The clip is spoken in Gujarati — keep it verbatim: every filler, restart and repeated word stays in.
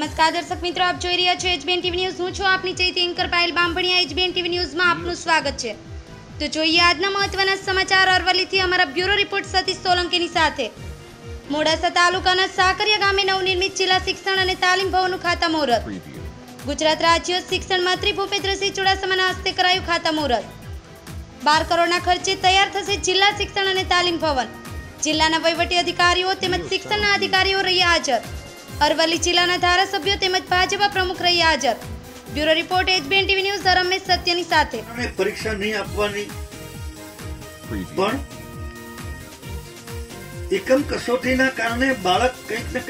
નમસ્કાર દર્શક મિત્રો, આપ જોઈ રહ્યા છો એચબીએન ટીવી ન્યૂઝ। હું છું આપની ચૈતી anchor Payal Bambhaniya. HBN TV ન્યૂઝમાં આપનું સ્વાગત છે। તો જોઈએ આજના મહત્વના સમાચાર અરવલ્લીથી અમારા બ્યુરો રિપોર્ટ સતીશ સોલંકીની સાથે। મોડાસા તાલુકાના સાકરિયા ગામે નવનિર્મિત જિલ્લા શિક્ષણ અને તાલીમ ભવનનું ખાતમુહૂર્ત। ગુજરાત રાજ્ય શિક્ષણ મંત્રી ભૂપેન્દ્રસિંહ ચુડાસમાના હસ્તે કરાયું ખાતમુહૂર્ત। બાર કરોડના ખર્ચે તૈયાર થશે જિલ્લા શિક્ષણ અને તાલીમ ભવન। જિલ્લાના વહીવટી અધિકારીઓ તેમજ શિક્ષણના અધિકારીઓ રહ્યા હાજર। અરવલ્લી જિલ્લાના ધારાસભ્યો તેમજ ભાજપા પ્રમુખ રહ્યા હાજર। Bureau report HBN TV news Ramesh સત્યની સાથે। પરીક્ષા નહીં આપવાની પણ એકમ કસોટીના કારણે બાળક કંઈક ને